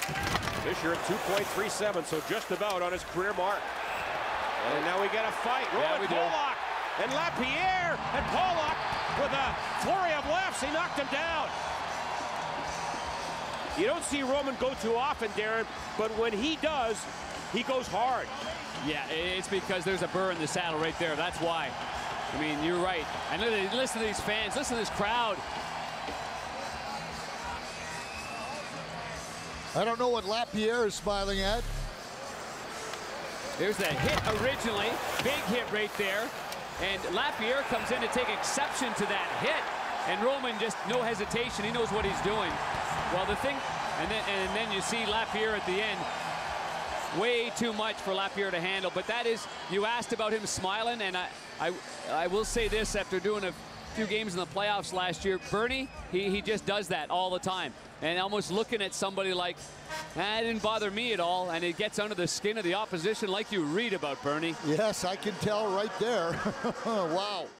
Fisher at 2.37, so just about on his career mark. And now we got a fight. Roman Polak and Lapierre, and Polak with a flurry of lefts. He knocked him down. You don't see Roman go too often, Darren, but when he does, he goes hard. Yeah, it's because there's a burr in the saddle right there. That's why. I mean, you're right. And listen to these fans. Listen to this crowd. I don't know what Lapierre is smiling at. There's the hit originally. Big hit right there. And Lapierre comes in to take exception to that hit. And Roman just no hesitation. He knows what he's doing. Well, the thing, and then you see Lapierre at the end. Way too much for Lapierre to handle. But that is, you asked about him smiling, and I will say this after doing a few games in the playoffs last year, Bernie, he just does that all the time. And almost looking at somebody like, that didn't bother me at all, and it gets under the skin of the opposition like you read about, Bernie. Yes, I can tell right there. Wow.